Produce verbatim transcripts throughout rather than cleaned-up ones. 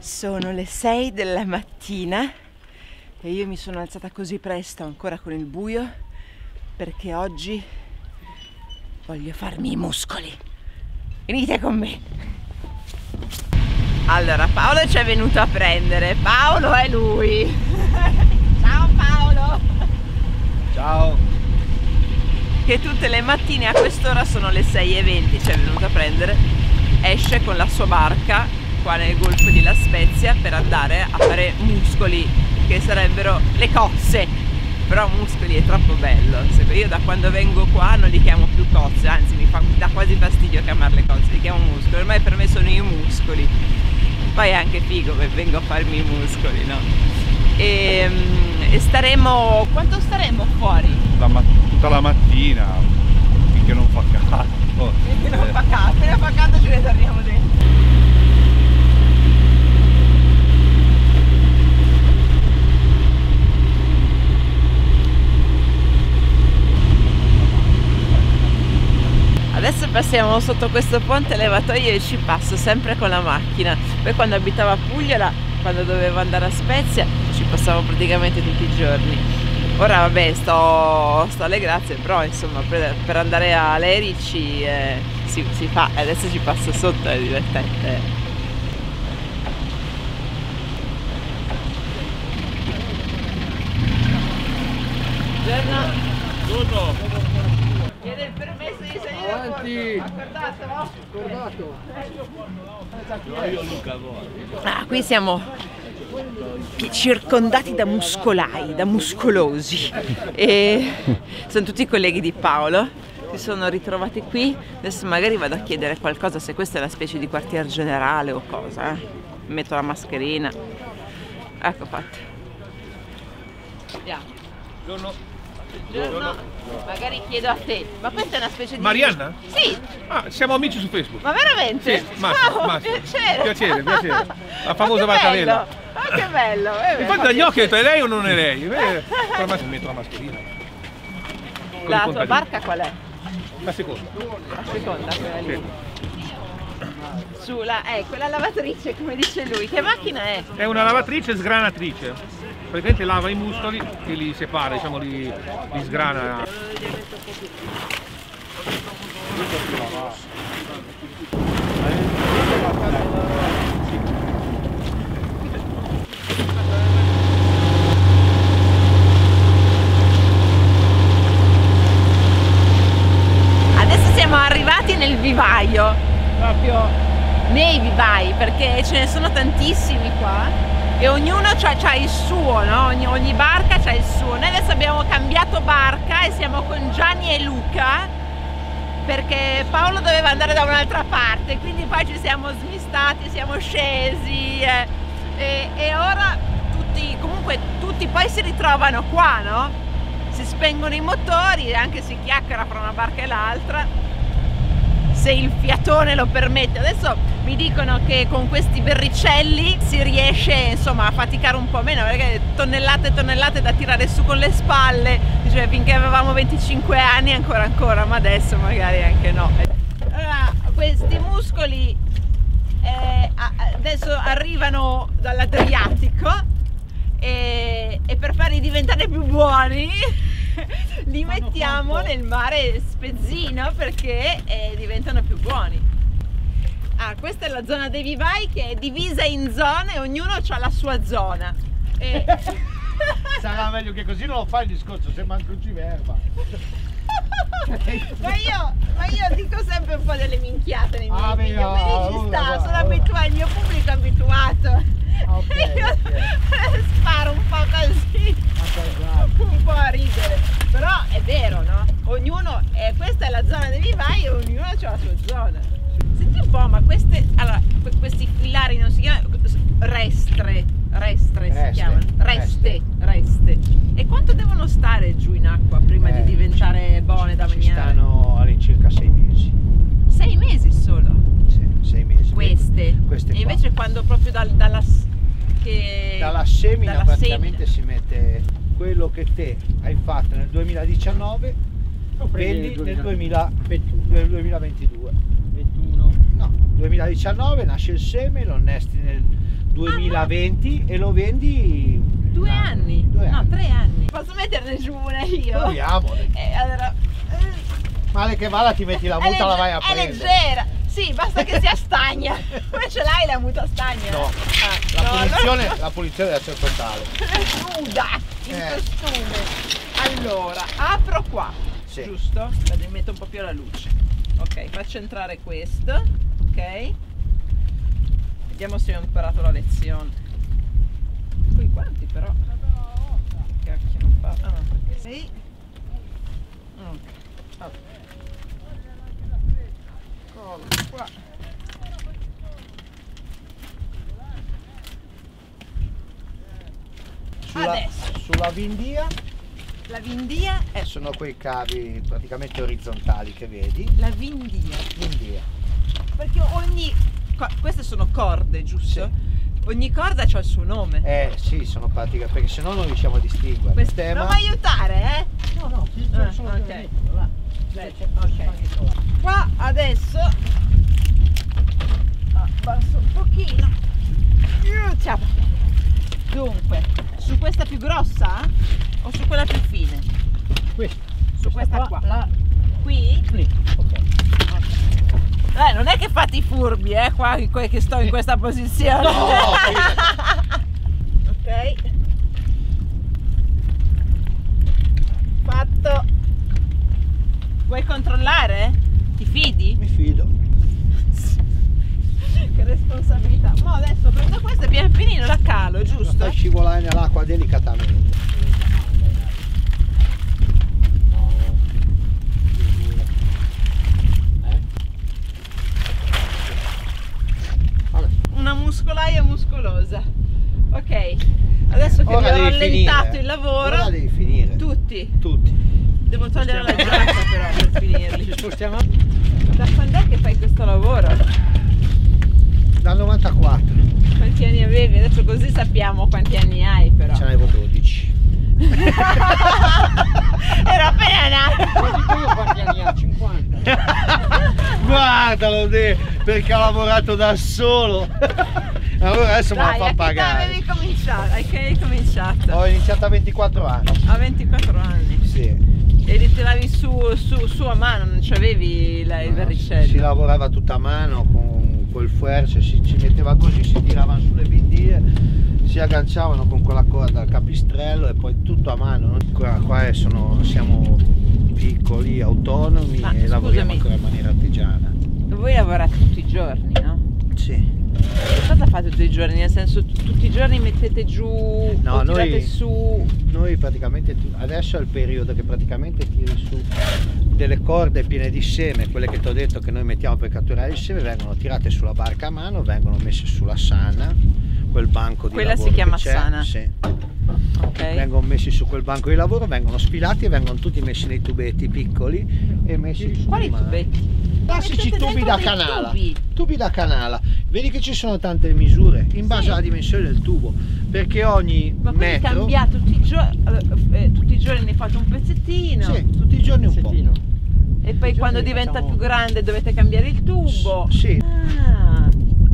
Sono le sei della mattina e io mi sono alzata così presto, ancora con il buio, perché oggi voglio farmi i muscoli. Venite con me. Allora, Paolo ci è venuto a prendere. Paolo è lui. Ciao Paolo. Ciao. Che tutte le mattine a quest'ora, sono le sei e venti, ci è venuto a prendere. Esce con la sua barca qua nel golfo di La Spezia per andare a fare muscoli, che sarebbero le cozze, però muscoli è troppo bello. Io da quando vengo qua non li chiamo più cozze, anzi mi, fa, mi dà quasi fastidio chiamarle cozze, li chiamo muscoli. Ormai per me sono i muscoli. Poi è anche figo che vengo a farmi i muscoli, no? E, e staremo, quanto staremo fuori? La tutta la mattina, finché non fa caldo. Finché non fa caldo, appena fa caldo ce ne torniamo dentro. Adesso passiamo sotto questo ponte levatoio e ci passo sempre con la macchina. Poi quando abitavo a Puglia, quando dovevo andare a Spezia, ci passavo praticamente tutti i giorni. Ora vabbè, sto, sto alle grazie, però insomma per, per andare a Lerici eh, si, si fa. Adesso ci passo sotto, è divertente. Buongiorno. Buongiorno. Chiede il permesso di salire. Avanti! Accordato? Accordato! Io Luca, ah, qui siamo circondati da muscolai, da muscolosi, e sono tutti colleghi di Paolo, si sono ritrovati qui. Adesso magari vado a chiedere qualcosa, se questa è una specie di quartier generale o cosa, eh? Metto la mascherina. Ecco fatto. Andiamo. Buongiorno. Buongiorno. Magari chiedo a te, ma questa è una specie di... Marianna? Sì. Ah, siamo amici su Facebook. Ma veramente? Sì, Massimo, wow, Massimo. Piacere. Piacere, piacere. La famosa Valcavella. Ma che bello. Eh, Infatti dagli occhi ho detto, è lei o non è lei? Metto la mascherina. La tua barca qual è? La seconda. La seconda, quella lì. Sì. Sulla, eh, quella lavatrice, come dice lui. Che macchina è? È una lavatrice sgranatrice. Praticamente lava i muscoli e li separa, diciamo, li, li sgrana. Adesso siamo arrivati nel vivaio, proprio nei vivai, perché ce ne sono tantissimi qua. E ognuno ha il suo, no? Ogni, ogni barca ha il suo. Noi adesso abbiamo cambiato barca e siamo con Gianni e Luca, perché Paolo doveva andare da un'altra parte, quindi poi ci siamo smistati, siamo scesi eh, e, e ora tutti, comunque tutti poi si ritrovano qua, no? Si spengono i motori e anche si chiacchiera fra una barca e l'altra, se il fiatone lo permette. Adesso mi dicono che con questi verricelli si riesce insomma a faticare un po' meno, perché tonnellate e tonnellate da tirare su con le spalle, cioè finché avevamo venticinque anni ancora ancora, ma adesso magari anche no. Allora, questi muscoli eh, adesso arrivano dall'Adriatico e, e per farli diventare più buoni li mettiamo nel mare spezzino, perché eh, diventano più buoni. Ah, questa è la zona dei vivai, che è divisa in zone, ognuno ha la sua zona. E... sarà meglio che così non lo fai il discorso, sembra anche un civerba. ma, io, ma io dico sempre un po' delle minchiate nei miei ah, video, no, quindi ci sta, no, sono no. abituato, il mio pubblico è abituato. Okay, io okay. sparo un po' così, un po' a ridere, però è vero, no? Ognuno, eh, questa è la zona dei vivai e ognuno ha la sua zona. Senti un po', ma queste, allora, questi filari non si chiamano restre, restre, Reste, si chiamano, reste, reste. E quanto devono stare giù in acqua prima eh, di diventare buone da ci mangiare? stanno all'incirca sei mesi. Sei mesi solo? Sì, sei mesi. Queste? Queste e invece qua. quando proprio dal, dalla, che, dalla semina dalla praticamente semina. si mette quello che te hai fatto nel duemiladiciannove, vendi nel duemilaventidue. ventuno. No, duemiladiciannove nasce il seme, lo innesti nel duemilaventi e lo vendi due no, anni, due no anni. tre anni. Posso metterne giù una io? Proviamo. Eh, allora, eh, Male che vada ti metti la è muta, la vai a legge- è prendere. leggera, sì, basta che sia stagna. Come ce l'hai la muta stagna? No, Ah, la no, punizione, allora- la punizione deve essere totale. nuda in Eh. costume. Allora, apro qua, Sì. giusto? Vado, metto un po' più la luce. Ok, faccio entrare questo, ok? Vediamo se ho imparato la lezione. Qui quanti però? Cacchio, non fa. Ah no, perché sei. Ok. Vabbè. Eccolo qua. Sulla, Adesso. sulla vindia La vindia è sono quei cavi praticamente orizzontali che vedi. la vindia. Vindia. Perché ogni. co- Queste sono corde, giusto? Ogni corda ha il suo nome. Eh sì, sono praticamente, perché sennò non riusciamo a distinguere. Questo- Tema- Non mi aiutare, eh? No, no, ti Ah, sono ok. dietro, là. Beh, C'è- ok. c'è dietro là. Qua adesso abbasso un pochino. Ciao. Dunque, su questa più grossa o su quella più fine? Questa. Su questa qua. Là, Qui? lì. Ok. Eh, non è che fate i furbi, eh, qua que- che sto in questa posizione. No, ok. Fatto. Vuoi controllare? Ti fidi? Mi fido. Che responsabilità. Ma adesso prendo questa e pian pianino la calo, La giusto? fai scivolare nell'acqua delicatamente. No, figura. Eh? Vabbè. Una muscolaia muscolosa. Ok, adesso che Ora vi ho devi rallentato finire. il lavoro, Ora devi finire. tutti, Tutti. devo togliere la giacca però per finirli. Ci spostiamo. Da quando è che fai questo lavoro? Dal novantaquattro. Quanti anni avevi? Adesso così sappiamo quanti anni hai però. Ce n'avevo dodici. Ero appena nato. Ma dico io quanti anni ha? cinquanta. Guardalo, de- perché ha lavorato da solo. Allora adesso me la Dai, fa a che età pagare. avevi cominciato? A che hai cominciato? Ho iniziato a ventiquattro anni. A ventiquattro anni. Sì. E li tiravi su, su, su a mano, non c'avevi il No, verricello? Si lavorava tutta a mano con quel fuerce, si ci metteva così, si tiravano sulle bindie, si agganciavano con quella corda al capistrello e poi tutto a mano. Qua, qua sono, siamo piccoli, autonomi Ma, e lavoriamo scusami. ancora in maniera artigiana. Voi lavorate tutti i giorni, no? Sì. Cosa fate tutti i giorni? Nel senso, t- tutti i giorni mettete giù No, o tirate noi- su? Noi praticamente, tu- adesso è il periodo che praticamente tiri su delle corde piene di seme, quelle che ti ho detto che noi mettiamo per catturare il seme, vengono tirate sulla barca a mano, vengono messe sulla sana, quel banco di Quella lavoro si chiama che c'è, sana? sì. Ok. Vengono messi su quel banco di lavoro, vengono sfilati e vengono tutti messi nei tubetti piccoli e messi su Quali tubetti? Classici Mettete tubi dentro da dei canala, tubi? tubi da canala. Vedi che ci sono tante misure in base Sì. alla dimensione del tubo, perché ogni Ma quindi metro cambiate tutti i giorni, eh, tutti i giorni ne fate un pezzettino? Sì, tutti i giorni un po'. Pezzettino. E poi Tutti i quando giorni diventa facciamo- più grande dovete cambiare il tubo? S- sì. Ah.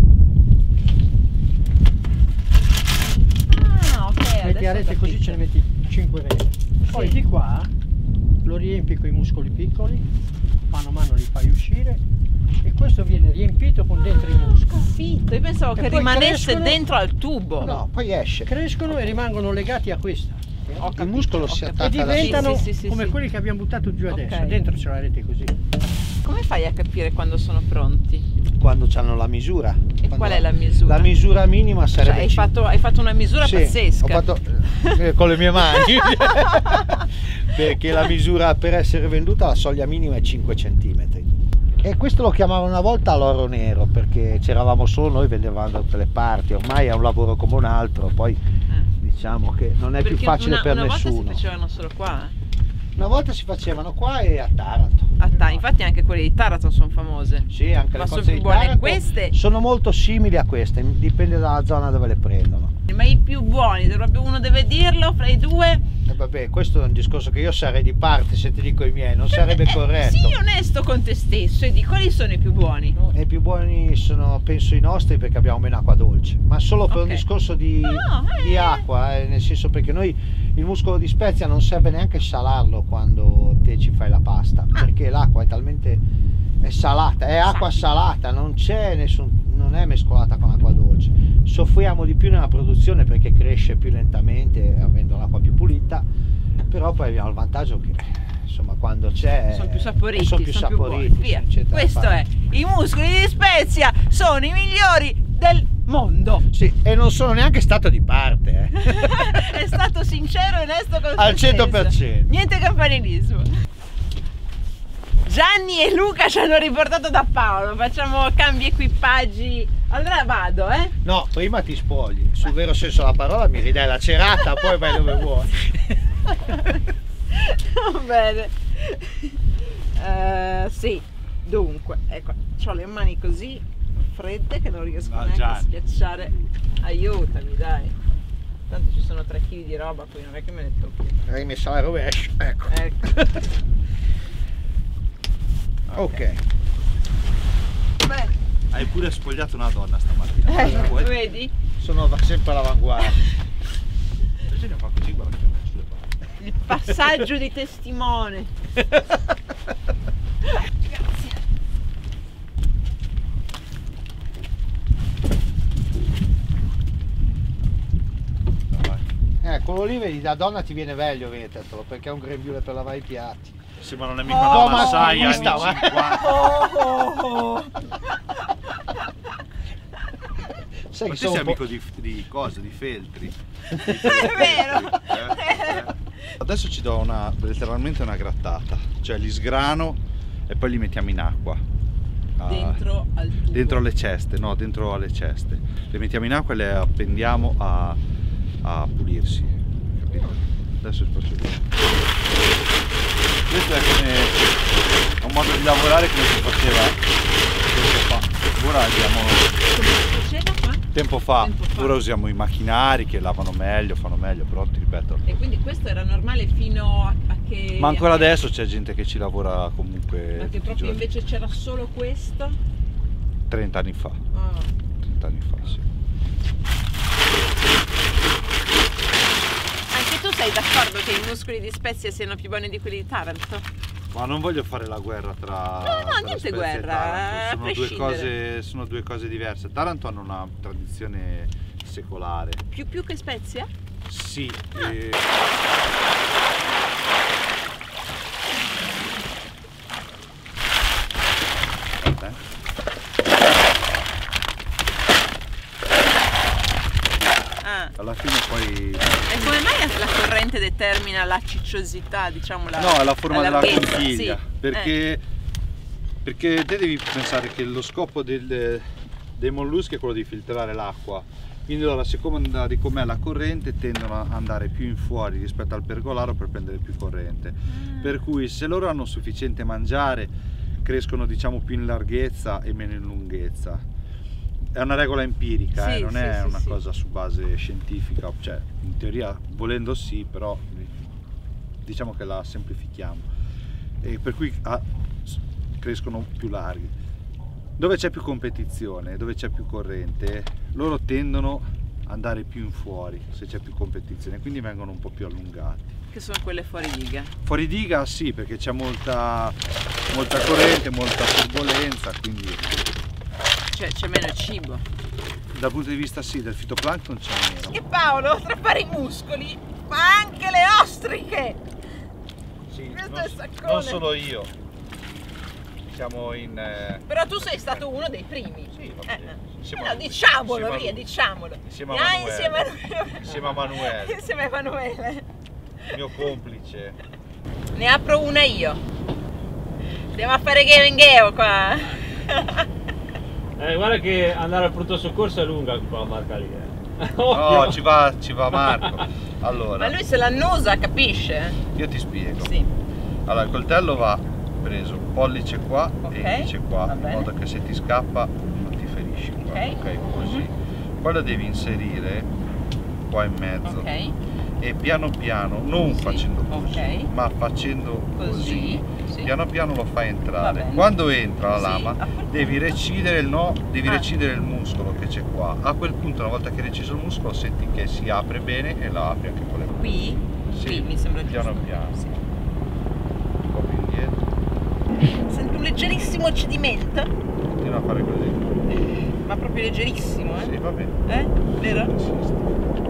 Ah, ok. Metti adesso a ho rete così capito. ce ne metti cinque reti. Poi Sì. di qua lo riempi con i muscoli piccoli, mano a mano li fai uscire e questo viene riempito con dentro i muscoli. Capito, io pensavo E che poi rimanesse crescono- dentro al tubo. No, poi esce. Crescono e rimangono legati a questa. Ho Il capito, muscolo ho si capito. E attacca da diventano Sì, sì, sì, come sì. quelli che abbiamo buttato giù adesso. Ok. Dentro c'è la rete così. Come fai a capire quando sono pronti? quando hanno la misura. E Quando qual è la misura? La misura minima sarebbe... Cioè, hai, cin- fatto, hai fatto una misura Sì, pazzesca. ho fatto eh, con le mie mani. Perché la misura per essere venduta, la soglia minima è cinque centimetri. E questo lo chiamavano una volta l'oro nero, perché c'eravamo solo noi, vendevamo da tutte le parti. Ormai è un lavoro come un altro, poi Eh. diciamo che non è più Perché facile una, per una nessuno. volta si facevano solo qua. eh. Una volta si facevano qua e a Taranto. A Ta- infatti anche quelle di Taranto sono famose. Sì, anche Ma le sono cose più di buone Taranto queste? sono molto simili a queste, dipende dalla zona dove le prendono. Ma i più buoni, se proprio uno deve dirlo, fra i due, E vabbè, questo è un discorso che io sarei di parte se ti dico i miei, non sarebbe Eh, corretto. Sii onesto con te stesso e di quali sono i più buoni? E i più buoni sono, penso, i nostri, perché abbiamo meno acqua dolce, ma solo per Ok. un discorso di, No, eh. di acqua, eh, nel senso, perché noi il muscolo di Spezia non serve neanche salarlo quando te ci fai la pasta, Ah. perché l'acqua è talmente è salata, è acqua salata, non c'è nessun, non è mescolata con acqua dolce. Soffriamo di più nella produzione perché cresce più lentamente avendo l'acqua più pulita, però poi abbiamo il vantaggio che insomma quando c'è Sono più saporiti, sono più sono più saporiti, buoni. Via. non c'è da Questo fare. è, i muscoli di Spezia sono i migliori del mondo. Sì, e non sono neanche stato di parte, eh. È stato sincero e onesto con Al se cento per stesso. cento. Niente campanilismo. Gianni e Luca ci hanno riportato da Paolo, facciamo cambi equipaggi. Allora vado, eh? No, prima ti spogli, sul vero senso della parola mi ridai la cerata, poi vai dove vuoi. Va bene. Eh, sì, dunque, ecco, ho le mani così fredde che non riesco No, neanche a Gianni. schiacciare. Aiutami, dai. Tanto ci sono tre chili di roba qui, non è che me ne tocchi. Hai messo la rovescia, ecco. Ecco. Ok. Bene. Hai pure spogliato una donna stamattina. Eh, Vuoi? vedi? Sono sempre all'avanguardia. Bisogna fare così, guarda che ho messo le palle. Il passaggio di testimone. Grazie. Vai. Eh, con l'olive da donna ti viene meglio, vedetelo, perché è un grembiule per lavare i piatti. Sì, ma non è mica Oh, una massaia ma anni questa, ma- cinquanta. Oh, oh, oh. Sai Ma che te sono sei un po'... amico di, di cose, di feltri. È vero. Eh, eh. Adesso ci do una, letteralmente una grattata, cioè li sgrano e poi li mettiamo in acqua. Ah, Dentro al tubo. dentro alle ceste, no, dentro alle ceste. Le mettiamo in acqua e le appendiamo a, a pulirsi. Capito? Adesso vi faccio vedere. Questo è come un modo di lavorare come si faceva tempo fa. Ora abbiamo Come si faceva qua? tempo fa, Tempo fa. ora usiamo i macchinari che lavano meglio, fanno meglio, però ti ripeto. E quindi questo era normale fino a, a che... Ma ancora a che- adesso c'è gente che ci lavora comunque Ma che tutti i proprio giorni. invece c'era solo questo? trenta anni fa, Ah. trenta anni fa, sì. Anche tu sei d'accordo che i muscoli di Spezia siano più buoni di quelli di Taranto? Ma non voglio fare la guerra tra, No, no, tra niente Spezia e guerra, Taranto. a Sono due, prescindere. cose, sono due cose diverse. Taranto hanno una tradizione secolare. Più più che Spezia? Sì. eh, Aspetta, eh. Ah. Alla fine poi... E come mai la corrente determina la cicciosità, diciamo la No, è la forma della larghezza? conchiglia, Sì. perché, Eh. perché te devi pensare che lo scopo del- dei molluschi è quello di filtrare l'acqua, quindi allora, a seconda di com'è la corrente tendono ad andare più in fuori rispetto al pergolaro per prendere più corrente, Ah. per cui se loro hanno sufficiente mangiare crescono diciamo più in larghezza e meno in lunghezza. È una regola empirica, Sì, eh, non sì, è sì, una sì. cosa su base scientifica, cioè in teoria volendo sì, però diciamo che la semplifichiamo e per cui ah, s- crescono più larghi. Dove c'è più competizione, dove c'è più corrente, loro tendono ad andare più in fuori se c'è più competizione, quindi vengono un po' più allungati. Che sono quelle fuori diga. Fuori diga sì, perché c'è molta, molta corrente, molta turbolenza, quindi Cioè c'è meno cibo. dal punto di vista sì, del fitoplancton c'è meno. E Paolo, oltre a fare i muscoli, fa anche le ostriche! Sì, Questo non, è saccone. non solo io, siamo in... eh, Però tu sei stato uno dei primi. Sì, va Eh, bene. eh. Insieme No, a lui. diciamolo, Insieme a via, lui. diciamolo. Insieme a Ah, Emanuele. insieme a Insieme a Emanuele. Insieme a Emanuele. mio complice. Ne apro una io. Andiamo a fare Geo in Geo qua. Eh, guarda che andare al pronto soccorso è lunga quella barca lì. Eh. No, ci va, ci va Marco. Allora, Ma lui se l'annusa, capisce? io ti spiego. Sì. Allora, il coltello va preso pollice qua Ok, e indice qua, va in bene. modo che se ti scappa non ti ferisci qua. Ok. Ok, così. Mhm. Poi lo devi inserire qua in mezzo. Ok. e piano piano, non Sì, facendo così, ok. ma facendo Così, così, sì. piano piano lo fai Va entrare. bene. Quando entra la Sì, lama, a quel devi punto. recidere il no, devi Ah. recidere il muscolo che c'è qua. A quel punto, una volta che hai reciso il muscolo, senti che si apre bene e la apri anche con le mani. Qui? Sì, Qui mi sembra piano giusto. piano. Sì. Un po' più indietro. Sento un leggerissimo cedimento, Continua a fare così. ma proprio leggerissimo, eh? Sì, va bene. Eh? Vero? A sinistra.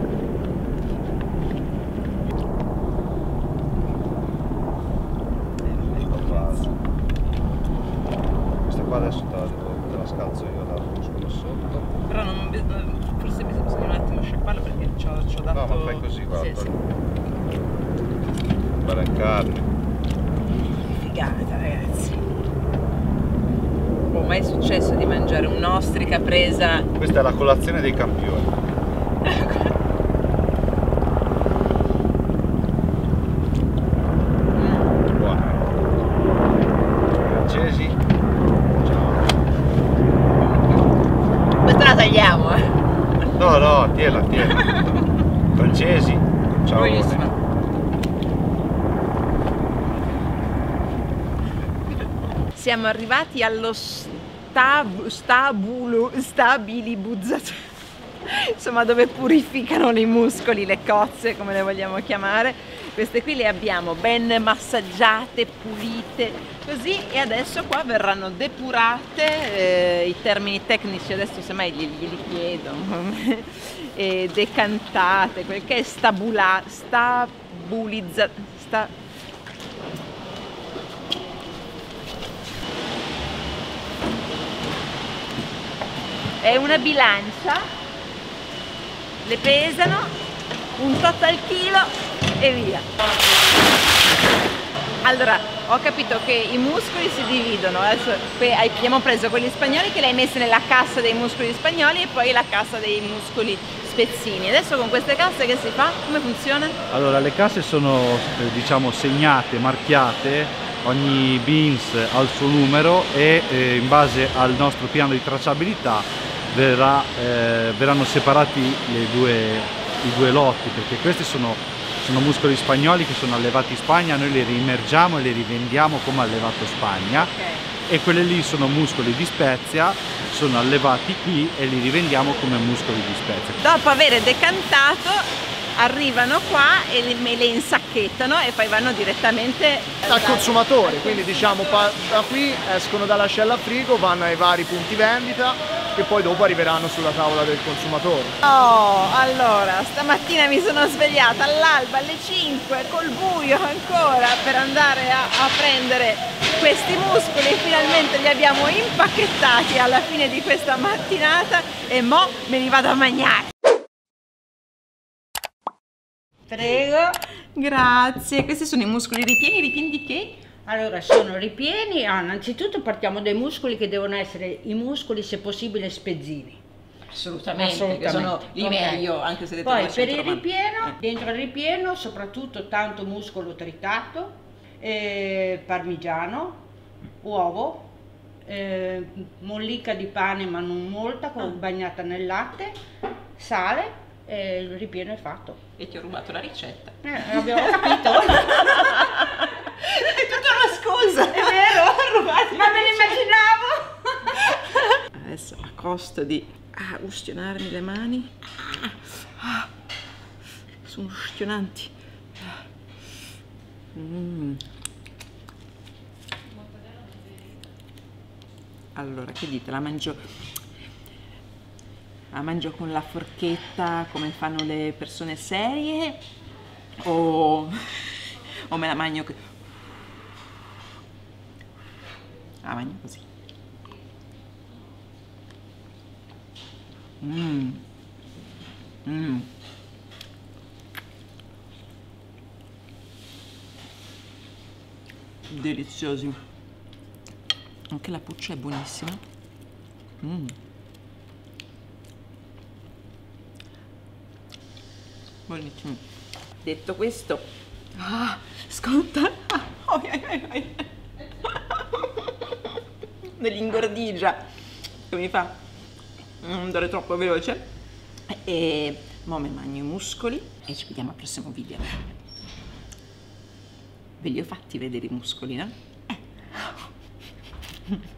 Questa qua adesso te la, devo, te la scalzo io dal muscolo sotto. Però non, forse bisogna un attimo sciacquarlo perché ci ho, ci ho dato... No, ma fai così, guarda. Sì, Bella carne. sì. Figata, ragazzi. Oh, mai è successo di mangiare un'ostrica presa... Questa è la colazione dei campioni. Buona. Francesi. Ciao. Questa la tagliamo, eh? No, no, tiela, tiela. Francesi. Ciao. Buonissima. Siamo arrivati allo stab, stabulo, stabilibuzzatore, insomma dove purificano i muscoli, le cozze come le vogliamo chiamare. Queste qui le abbiamo ben massaggiate, pulite, così, e adesso qua verranno depurate, eh, i termini tecnici adesso semmai glieli, glieli chiedo, e decantate, quel che è stabula, stabilizza, sta, è una bilancia, le pesano, un tot al chilo e via. Allora, ho capito che i muscoli si dividono, adesso qui abbiamo preso quelli spagnoli che li hai messi nella cassa dei muscoli spagnoli e poi la cassa dei muscoli spezzini. Adesso con queste casse che si fa? Come funziona? Allora, le casse sono eh, diciamo segnate, marchiate, ogni beans ha il suo numero e eh, in base al nostro piano di tracciabilità verrà, eh, verranno separati le due, i due lotti, perché questi sono, sono muscoli spagnoli che sono allevati in Spagna, noi li rimergiamo e li rivendiamo come allevato Spagna. Okay. E quelle lì sono muscoli di Spezia, sono allevati qui e li rivendiamo come muscoli di Spezia. Dopo aver decantato arrivano qua e le, me le insacchettano e poi vanno direttamente al consumatore, quindi diciamo da qui escono dall'ascella a frigo, vanno ai vari punti vendita e poi dopo arriveranno sulla tavola del consumatore. Oh, allora, stamattina mi sono svegliata all'alba alle cinque col buio ancora per andare a, a prendere questi muscoli e finalmente li abbiamo impacchettati alla fine di questa mattinata e mo me li vado a mangiare. Prego, grazie. Questi sono i muscoli ripieni, ripieni di che? Allora, sono ripieni, ah, innanzitutto partiamo dai muscoli che devono essere i muscoli se possibile spezzini. Assolutamente, Assolutamente. che sono i Ok. meglio, anche se detto Poi da per il centromano. ripieno, Eh. dentro il ripieno soprattutto tanto muscolo tritato, eh, parmigiano, uovo, eh, mollica di pane ma non molta, con- Ah. bagnata nel latte, sale e il ripieno è fatto. E ti ho rubato la ricetta. Eh, abbiamo capito. È tutta una scusa. È vero, ma me l'immaginavo. Adesso a costo di ah, ustionarmi le mani. Ah, sono ustionanti. Mm. Allora, che dite? La mangio, la mangio con la forchetta come fanno le persone serie o, o me la mangio co- la mangio così. Mm. Mm. Deliziosi. Anche la puccia è buonissima. Mm. Buonissimo. Detto questo, ah, sconta. Oh, ai, ai, ai. Dell'ingordigia che mi fa non andare troppo veloce. E Mo mi mangio i muscoli e ci vediamo al prossimo video. Ve li ho fatti vedere i muscoli, no? Eh.